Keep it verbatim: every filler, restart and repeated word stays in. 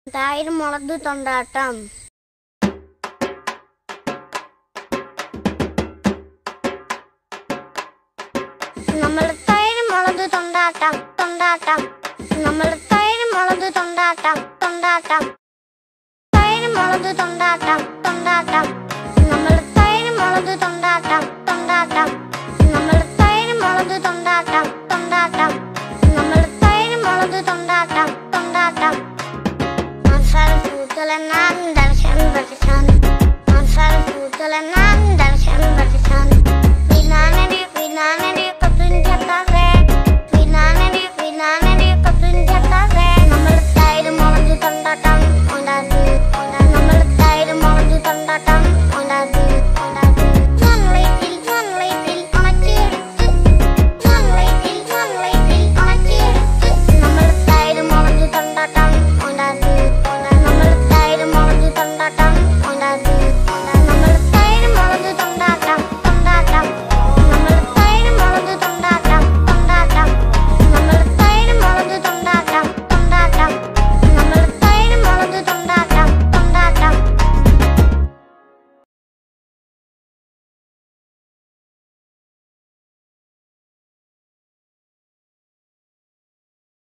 തൈര് മുളക് തൊണ്ടാട്ടം. നമ്മൾ തൈര് മുളക് തൊണ്ടാട്ടം തൊണ്ടാട്ടം. നമ്മൾ തൈര് മുളക് തൊണ്ടാട്ടം തൊണ്ടാട്ടം. തൈര് മുളക് തൊണ്ടാട്ടം തൊണ്ടാട്ടം. നമ്മൾ തൈര് മുളക് തൊണ്ടാട്ടം തൊണ്ടാട്ടം. നമ്മൾ തൈര് മുളക് തൊണ്ടാട്ടം തൊണ്ടാട്ടം. നമ്മൾ തൈര് മുളക് തൊണ്ടാട്ടം തൊണ്ടാട്ടം. മസാല കൂട്ടലെന്നാൻ ദർശൻ പഠിച്ചാൻ. മസാല കൂട്ടലെന്നാൻ ദർശൻ പഠിച്ചാൻ. വിനാനടി വിനാനടി